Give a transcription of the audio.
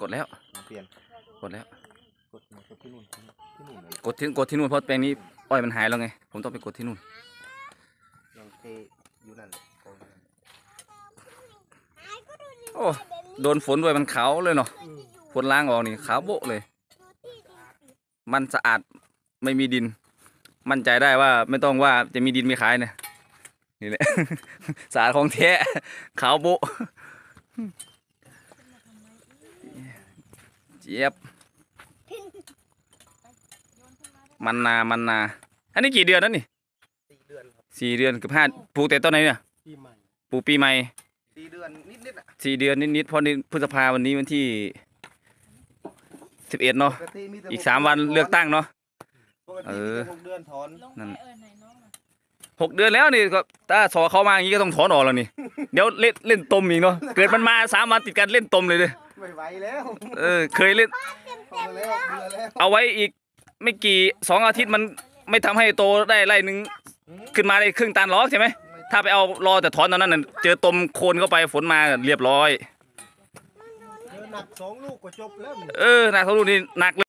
กดแล้วเปลี่ยนกดแล้วกดที่นู่นเลยกดที่นู่นเพราะแปลงนี้อ้อยมันหายแล้วไงผมต้องไปกดที่นู่นยังเทอยู่นั่นโอ้โดนฝนด้วยมันขาวเลยเนาะฝนล้างออกนี่ขาวโบ๊ะเลยมันสะอาดไม่มีดินมั่นใจได้ว่าไม่ต้องว่าจะมีดินมีขายเนี่ยนี่แหละ สะอาดของแท้ขาวโบ๊ะเจี๊ยบมันนาอันนี้กี่เดือนนั่นนี่ 4 เดือนครับ 4 เดือนกับ5ปลูกแต่ต้นไหนเนี่ยปีใหม่ปลูกปีใหม่ 4 เดือนนิดอ่ะ 4 เดือนนิดเพราะนี่พฤษภาวันนี้วันที่11เนาะอีก3 วันเลือกตั้งเนาะ 6 เดือนถอนนั่น6 เดือนแล้วนี่ก็ถ้าสอเข้ามาอย่างนี้ก็ต้องถอนออกแล้วนี่ เดี๋ยวเล่นตมอีกเนาะเกิดมันมา3 วันติดกันเล่นตมเลยไม่ไหวแล้วเคยเล่นแล้วเอาไว้อีกไม่กี่2 อาทิตย์มันไม่ทำให้โตได้ไร่นึงขึ้นมาได้ครึ่งตันหรอกใช่ไหมถ้าไปเอารอแต่ถอนตอนนั้นน่ะเจอตมโคนเข้าไปฝนมาเรียบร้อยหนัก2 ลูกก็จบแล้วหนัก2 ลูกนี่หนัก